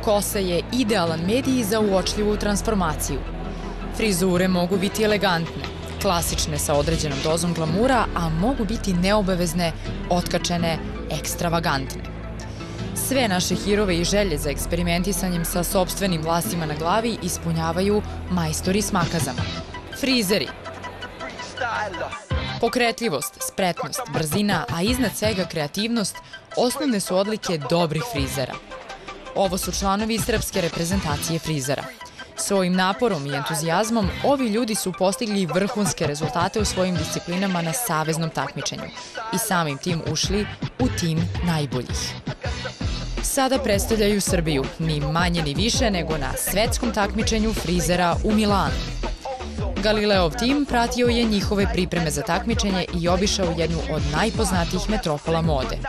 Kosa je idealan medij za uočljivu transformaciju. Frizure mogu biti elegantne, klasične sa određenom dozom glamura, a mogu biti neobavezne, otkačene, ekstravagantne. Sve naše hirove i želje za eksperimentisanjem sa sopstvenim vlastima na glavi ispunjavaju majstori s makazama. Frizeri. Pokretljivost, spretnost, brzina, a iznad svega kreativnost osnovne su odlike dobrih frizera. Ovo su članovi srpske reprezentacije frizera. Svojim naporom i entuzijazmom ovi ljudi su postigli vrhunske rezultate u svojim disciplinama na saveznom takmičenju i samim tim ušli u tim najboljih. Sada predstavljaju Srbiju, ni manje ni više nego na svetskom takmičenju frizera u Milanu. Galileov tim pratio je njihove pripreme za takmičenje i obišao jednu od najpoznatijih metropola mode.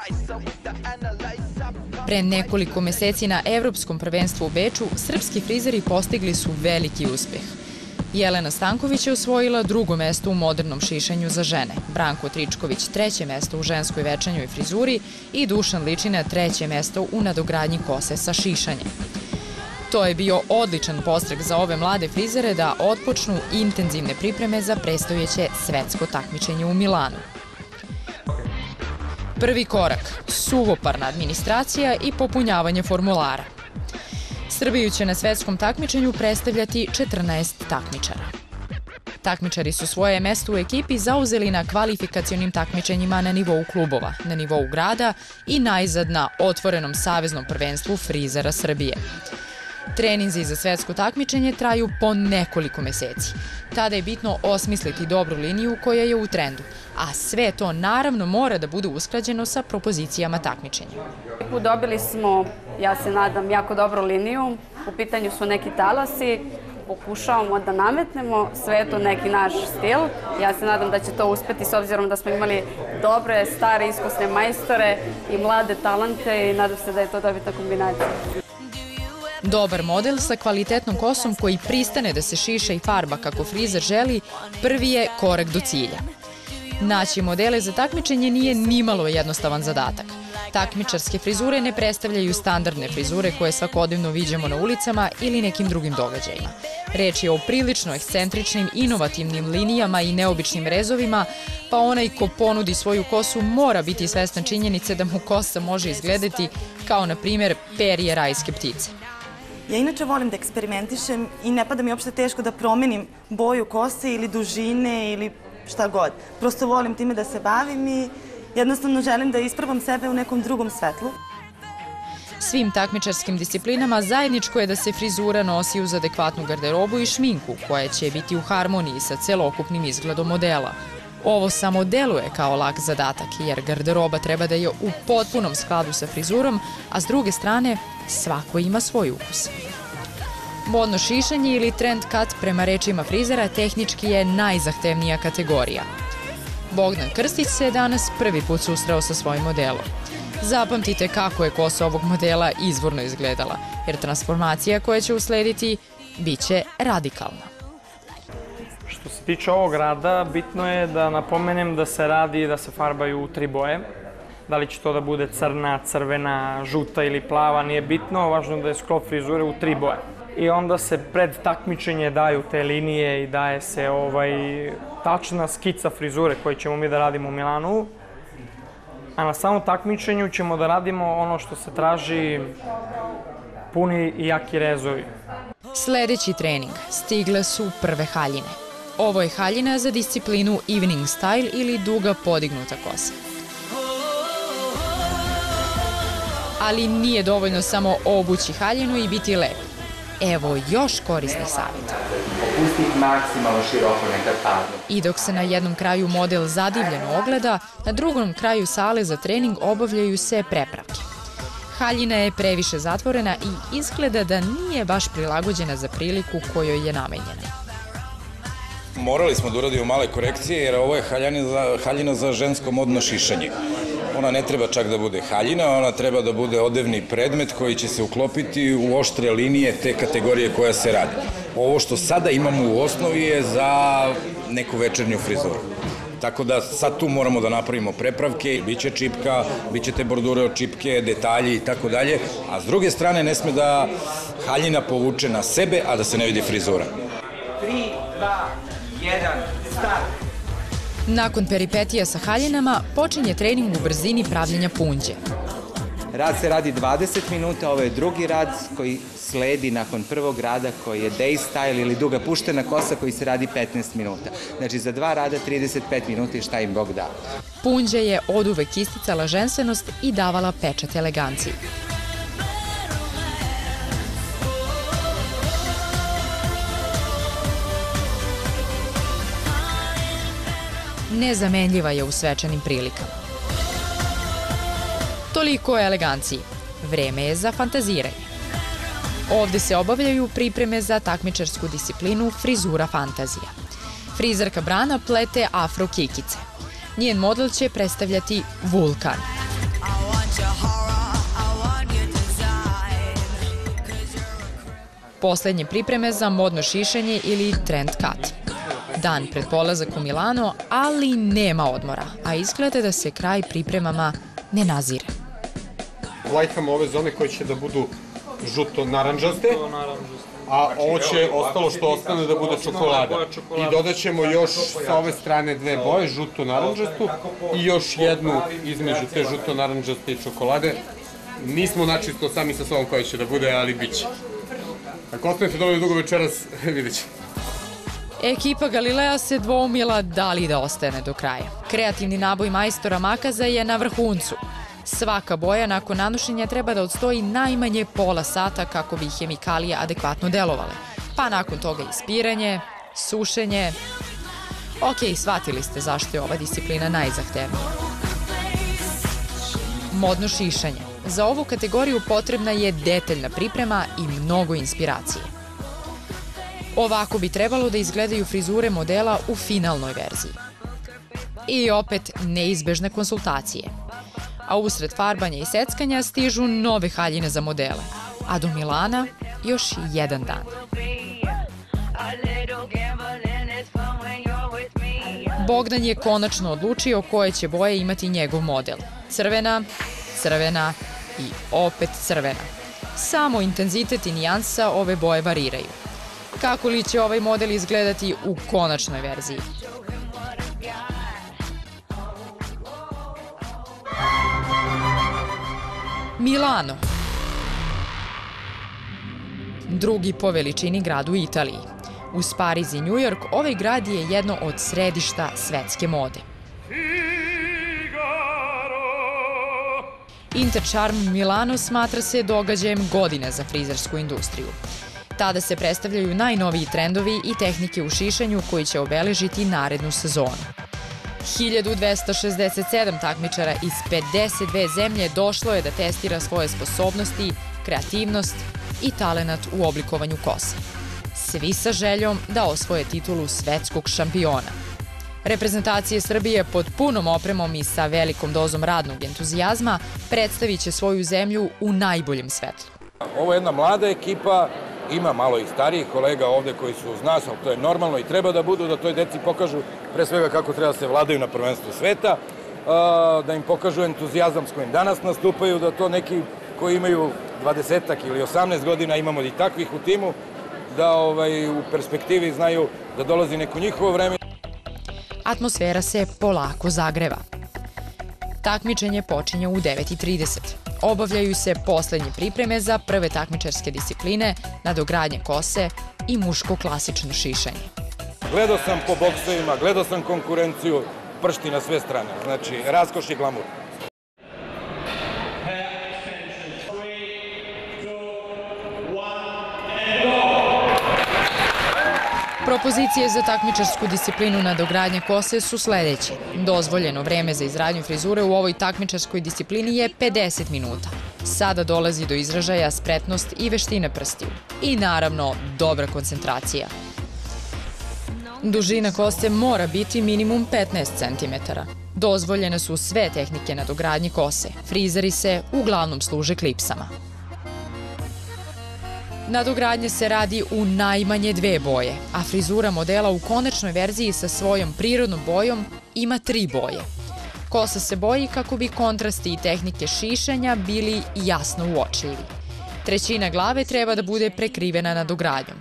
Pre nekoliko meseci na Evropskom prvenstvu u Beču srpski frizeri postigli su veliki uspeh. Jelena Stanković je osvojila drugo mesto u modernom šišanju za žene, Branko Tričković treće mesto u ženskoj večernjoj frizuri i Dušan Ličina treće mesto u nadogradnji kose sa šišanjem. To je bio odličan podstrek za ove mlade frizere da otpočnu intenzivne pripreme za predstojeće svetsko takmičenje u Milanu. Prvi korak – suvoparna administracija i popunjavanje formulara. Srbiju će na svetskom takmičenju predstavljati 14 takmičara. Takmičari su svoje mesto u ekipi zauzeli na kvalifikacionim takmičenjima na nivou klubova, na nivou grada i najzad na otvorenom saveznom prvenstvu frizera Srbije. Treninzi za svetsko takmičenje traju po nekoliko meseci. Tada je bitno osmisliti dobru liniju koja je u trendu, a sve to naravno mora da bude usklađeno sa propozicijama takmičenja. Dobili smo, ja se nadam, jako dobru liniju. U pitanju su neki talasi. Pokušavamo da nametnemo sve to neki naš stil. Ja se nadam da će to uspeti s obzirom da smo imali dobre, stare, iskusne majstore i mlade talente i nadam se da je to dobitna kombinacija. Dobar model sa kvalitetnom kosom koji pristane da se šiša i farba kako frizer želi, prvi je korak do cilja. Naći modele za takmičenje nije nimalo jednostavan zadatak. Takmičarske frizure ne predstavljaju standardne frizure koje svakodnevno viđamo na ulicama ili nekim drugim događajima. Reč je o prilično ekscentričnim, inovativnim linijama i neobičnim rezovima, pa onaj ko ponudi svoju kosu mora biti svestan činjenice da mu kosa može izgledati kao, na primjer, perje rajske ptice. Ja inače volim da eksperimentišem i ne pada mi uopšte teško da promenim boju kose ili dužine ili šta god. Prosto volim time da se bavim i jednostavno želim da isprobam sebe u nekom drugom svetlu. Svim takmičarskim disciplinama zajedničko je da se frizura nosi uz adekvatnu garderobu i šminku koja će biti u harmoniji sa celokupnim izgledom modela. Ovo samo deluje kao lak zadatak jer garderoba treba da je u potpunom skladu sa frizurom, a s druge strane svako ima svoj ukus. Modno šišanje ili trend cut prema rečima frizera tehnički je najzahtevnija kategorija. Bogdan Krstić se danas prvi put susreo sa svojim modelom. Zapamtite kako je kosa ovog modela izvorno izgledala, jer transformacija koja će uslediti biće radikalna. Što se tiče ovog rada, bitno je da napomenem da se radi i da se farbaju u 3 boje. Da li će to da bude crna, crvena, žuta ili plava, nije bitno. Važno je da je sklop frizure u 3 boje. I onda se pred takmičenje daju te linije i daje se tačna skica frizure koju ćemo mi da radimo u Milanu. A na samom takmičenju ćemo da radimo ono što se traži, puni i jaki rezovi. Sledeći trening. Stigle su prve haljine. Ovo je haljina za disciplinu evening style ili duga podignuta kosa. Ali nije dovoljno samo obući haljinu i biti lep. Evo još korisnih savjeta. Opusti ih maksimalno široko, nekad padnu. I dok se na jednom kraju model zadivljeno ogleda, na drugom kraju sale za trening obavljaju se prepravke. Haljina je previše zatvorena i izgleda da nije baš prilagođena za priliku kojoj je namenjena. Morali smo da uradimo male korekcije jer ovo je haljina za žensko modno šišanje. Ona ne treba čak da bude haljina, ona treba da bude odevni predmet koji će se uklopiti u oštre linije te kategorije koja se radi. Ovo što sada imamo u osnovi je za neku večernju frizuru. Tako da sad tu moramo da napravimo prepravke, biće čipka, biće te bordure od čipke, detalji i tako dalje, a s druge strane ne sme da haljina povuče na sebe, a da se ne vidi frizura. 3, 2, 1, start! Nakon peripetija sa haljinama počinje trening u brzini pravljenja punđe. Rad se radi 20 minuta, ovo je drugi rad koji sledi nakon prvog rada koji je day style ili duga puštena kosa koji se radi 15 minuta. Znači za 2 rada 35 minuta i šta im Bog da. Punđa je oduvek isticala ženstvenost i davala pečat eleganciji. Nezamenljiva je u svečanim prilikama. Toliko o eleganciji. Vreme je za fantaziranje. Ovde se obavljaju pripreme za takmičarsku disciplinu frizura fantazija. Frizerka Brana plete afro kikice. Njen model će predstavljati vulkan. Poslednje pripreme za modno šišanje ili trend cut. Dan pred polazak u Milano, ali nema odmora, a izgleda da se kraj pripremama ne nazire. Lajkamo ove zone koje će da budu žuto-naranđaste, a ovo će ostalo što ostane da bude čokolada. I dodat ćemo još sa ove strane 2 boje, žuto-naranđastu i još jednu između te žuto-naranđaste i čokolade. Nismo načisto sami sa sobom koja će da bude, ali bit će. Ako ostanete dovoljno dugo večeras, vidjet ćete. Ekipa Galilea se dvoumila da li da ostane do kraja. Kreativni naboj majstora Makaza je na vrhuncu. Svaka boja nakon nanošenja treba da odstoji najmanje pola sata kako bi hemikalije adekvatno delovale. Pa nakon toga ispiranje, sušenje. Ok, shvatili ste zašto je ova disciplina najzahtevnija. Modno šišanje. Za ovu kategoriju potrebna je detaljna priprema i mnogo inspiracije. Ovako bi trebalo da izgledaju frizure modela u finalnoj verziji. I opet neizbežne konsultacije. A usred farbanja i seckanja stižu nove haljine za modele. A do Milana još jedan dan. Bogdan je konačno odlučio koje će boje imati njegov model. Crvena, crvena i opet crvena. Samo intenzitet i nijansa ove boje variraju. Kako li će ovaj model izgledati u konačnoj verziji? Milano. Drugi po veličini grad u Italiji. Uz Pariz i New York, ovaj grad je jedno od središta svetske mode. Intercharm Milano smatra se događajem godine za frizersku industriju. Tada se predstavljaju najnoviji trendovi i tehnike u šišanju koji će obeležiti narednu sezonu. 1267 takmičara iz 52 zemlje došlo je da testira svoje sposobnosti, kreativnost i talenat u oblikovanju kose. Svi sa željom da osvoje titulu svetskog šampiona. Reprezentacije Srbije pod punom opremom i sa velikom dozom radnog entuzijazma predstavit će svoju zemlju u najboljem svetlu. Ovo je jedna mlada ekipa, ima malo i starijih kolega ovde koji su uz nas, ali to je normalno i treba da budu, da toj deci pokažu pre svega kako treba da se vladaju na prvenstvu sveta, da im pokažu entuzijazam s kojim danas nastupaju, da to neki koji imaju 20 ili 18 godina, imamo i takvih u timu, da u perspektivi znaju da dolazi neko njihovo vreme. Atmosfera se polako zagreva. Takmičenje počinje u 9:30. Obavljaju se poslednje pripreme za prve takmičarske discipline, nadogradnje kose i muško klasično šišanje. Gledao sam po boksovima, gledao sam konkurenciju, pršti na sve strane, znači raskoš i glamur. Propozicije za takmičarsku disciplinu nadogradnje kose su sledeće. Dozvoljeno vreme za izradnju frizure u ovoj takmičarskoj disciplini je 50 minuta. Sada dolazi do izražaja spretnost i veština prstiju. I naravno, dobra koncentracija. Dužina kose mora biti minimum 15 cm. Dozvoljene su sve tehnike nadogradnje kose. Frizeri se uglavnom služe klipsama. Nadogradnje se radi u najmanje 2 boje, a frizura modela u konačnoj verziji sa svojom prirodnom bojom ima 3 boje. Kosa se boji kako bi kontrasti i tehnike šišanja bili jasno uočljivi. Trećina glave treba da bude prekrivena nadogradnjom.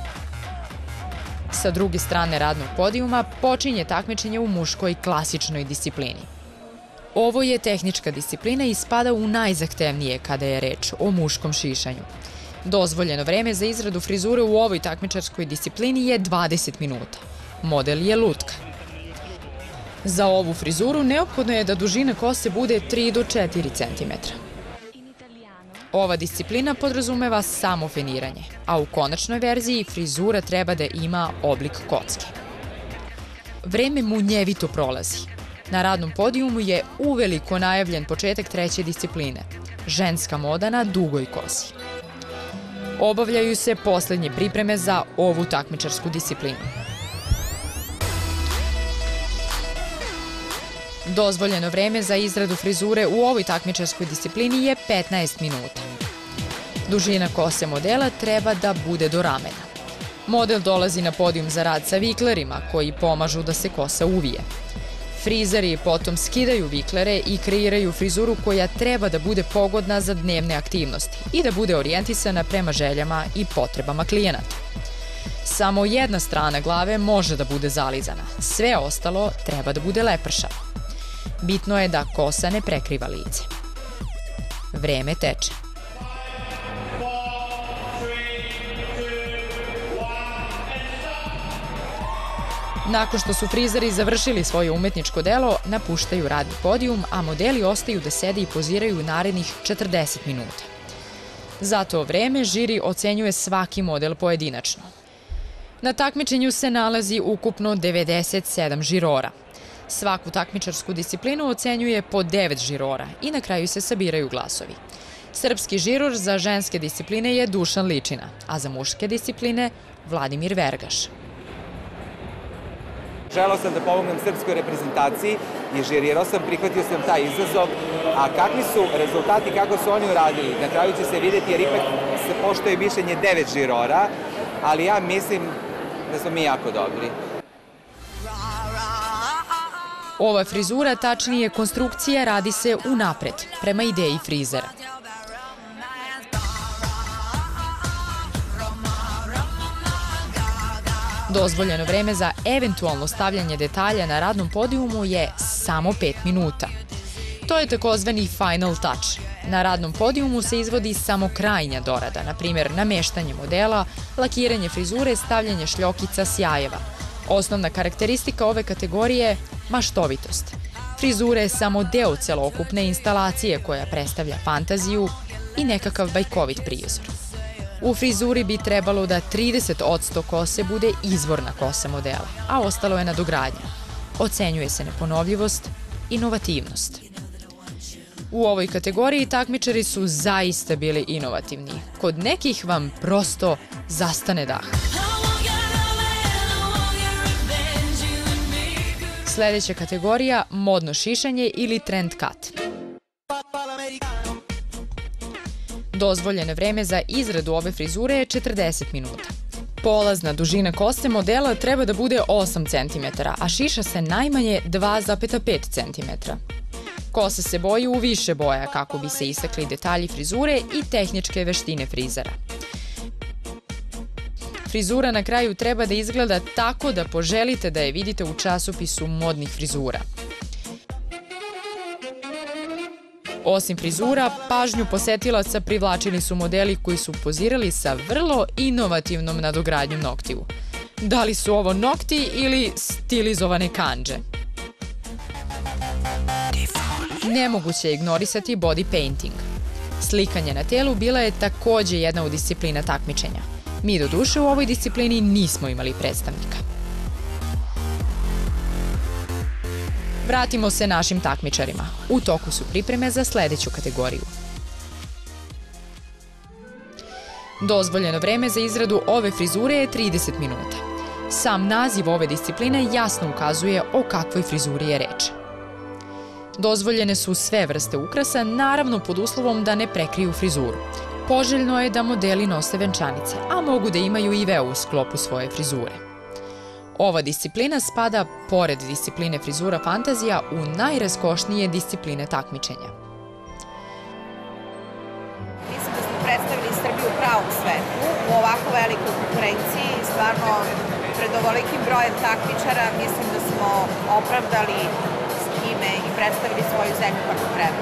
Sa druge strane radnog podijuma počinje takmičenje u muškoj klasičnoj disciplini. Ovo je tehnička disciplina i spada u najzahtevnije kada je reč o muškom šišanju. Dozvoljeno vreme za izradu frizure u ovoj takmičarskoj disciplini je 20 minuta. Model je lutka. Za ovu frizuru neophodno je da dužina kose bude 3 do 4 cm. Ova disciplina podrazumeva samo feniranje, a u konačnoj verziji frizura treba da ima oblik kocke. Vreme munjevito prolazi. Na radnom podijumu je uveliko najavljen početak treće discipline – ženska moda na dugoj kosi. Obavljaju se poslednje pripreme za ovu takmičarsku disciplinu. Dozvoljeno vreme za izradu frizure u ovoj takmičarskoj disciplini je 15 minuta. Dužina kose modela treba da bude do ramena. Model dolazi na podijum za rad sa viklerima koji pomažu da se kosa uvije. Frizeri potom skidaju viklere i kreiraju frizuru koja treba da bude pogodna za dnevne aktivnosti i da bude orijentisana prema željama i potrebama klijenata. Samo jedna strana glave može da bude zalizana, sve ostalo treba da bude lepršavo. Bitno je da kosa ne prekriva lice. Vreme teče. Nakon što su frizeri završili svoje umetničko delo, napuštaju radni podijum, a modeli ostaju da sede i poziraju narednih 40 minuta. Za to vreme žiri ocenjuje svaki model pojedinačno. Na takmičenju se nalazi ukupno 97 žirora. Svaku takmičarsku disciplinu ocenjuje po 9 žirora i na kraju se sabiraju glasovi. Srpski žiror za ženske discipline je Dušan Ličina, a za muške discipline Vladimir Vergaš. Želeo sam da pomognem srpskoj reprezentaciji i žirirao sam, prihvatio sam taj izazov, a kakvi su rezultati, kako su oni uradili, na kraju će se vidjeti jer ipak se poštuje mišljenje 9 žirora, ali ja mislim da smo mi jako dobri. Ova frizura, tačnije konstrukcija, radi se unapred, prema ideji frizera. Dozvoljeno vreme za eventualno stavljanje detalja na radnom podijumu je samo 5 minuta. To je takozvani final touch. Na radnom podijumu se izvodi samo krajnja dorada, na primjer nameštanje modela, lakiranje frizure, stavljanje šljokica, sjajeva. Osnovna karakteristika ove kategorije je maštovitost. Frizura je samo deo celokupne instalacije koja predstavlja fantaziju i nekakav bajkovit prizor. U frizuri bi trebalo da 30% kose bude izvorna kosa modela, a ostalo je nadogradnja. Ocenjuje se neponovljivost, inovativnost. U ovoj kategoriji takmičari su zaista bili inovativni. Kod nekih vam prosto zastane dah. Sljedeća kategorija – modno šišanje ili trend cut. Dozvoljeno vreme za izradu ove frizure je 40 minuta. Polazna dužina kose modela treba da bude 8 cm, a šiša se najmanje 2,5 cm. Kosa se boji u više boja kako bi se istakli detalji frizure i tehničke veštine frizera. Frizura na kraju treba da izgleda tako da poželite da je vidite u časopisu modnih frizura. Osim frizura, pažnju posetilaca privlačili su modeli koji su pozirali sa vrlo inovativnom nadogradnjom noktiju. Da li su ovo nokti ili stilizovane kandže? Nemoguće je ignorisati body painting. Slikanje na telu bila je takođe jedna od disciplina takmičenja. Mi doduše u ovoj disciplini nismo imali predstavnika. Vratimo se našim takmičarima. U toku su pripreme za sljedeću kategoriju. Dozvoljeno vreme za izradu ove frizure je 30 minuta. Sam naziv ove discipline jasno ukazuje o kakvoj frizuri je reč. Dozvoljene su sve vrste ukrasa, naravno pod uslovom da ne prekriju frizuru. Poželjno je da modeli nose venčanice, a mogu da imaju i veo u sklopu svoje frizure. Ova disciplina spada, pored discipline frizura fantazija, u najraskošnije discipline takmičenja. Mislim da smo predstavili Srbiju u pravom svetu, u ovako velikoj konkurenciji, stvarno pred ovolikim brojem takmičara mislim da smo opravdali ime i predstavili svoju zemlju kako treba.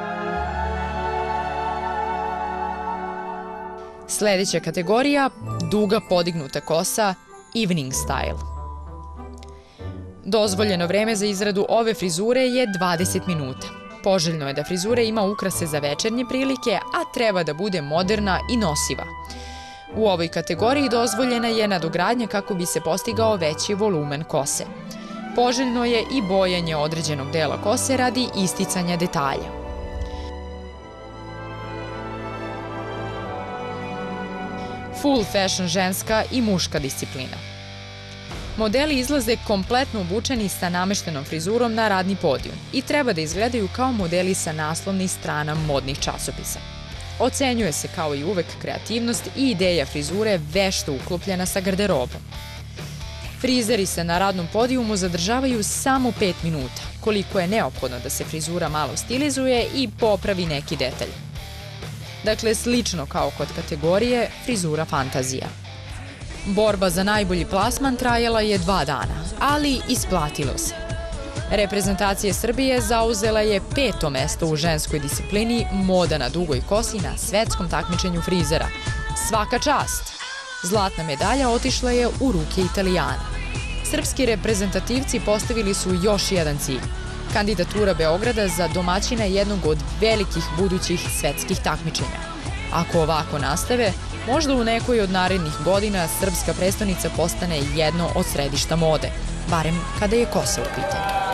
Sledeća kategorija, duga podignuta kosa, evening style. Dozvoljeno vreme za izradu ove frizure je 20 minuta. Poželjno je da frizura ima ukrase za večernje prilike, a treba da bude moderna i nosiva. U ovoj kategoriji dozvoljena je nadogradnja kako bi se postigao veći volumen kose. Poželjno je i bojanje određenog dela kose radi isticanja detalja. Full fashion ženska i muška disciplina. Modeli izlaze kompletno obučeni sa nameštenom frizurom na radni podijum i treba da izgledaju kao modeli sa naslovnih strana modnih časopisa. Ocenjuje se kao i uvek kreativnost i ideja frizure vešto uklopljena sa garderobom. Frizeri se na radnom podijumu zadržavaju samo 5 minuta, koliko je neophodno da se frizura malo stilizuje i popravi neki detalj. Dakle, slično kao kod kategorije frizura fantazija. Borba za najbolji plasman trajala je 2 dana, ali isplatilo se. Reprezentacija Srbije zauzela je 5. mesto u ženskoj disciplini moda na dugoj kosi na svetskom takmičenju frizera. Svaka čast! Zlatna medalja otišla je u ruke Italijana. Srpski reprezentativci postavili su još jedan cilj – kandidatura Beograda za domaćina jednog od velikih budućih svetskih takmičenja. Ako ovako nastave, možda u nekoj od narednih godina srpska prestonica postane jedno od središta mode, barem kada je kosa u pitanju.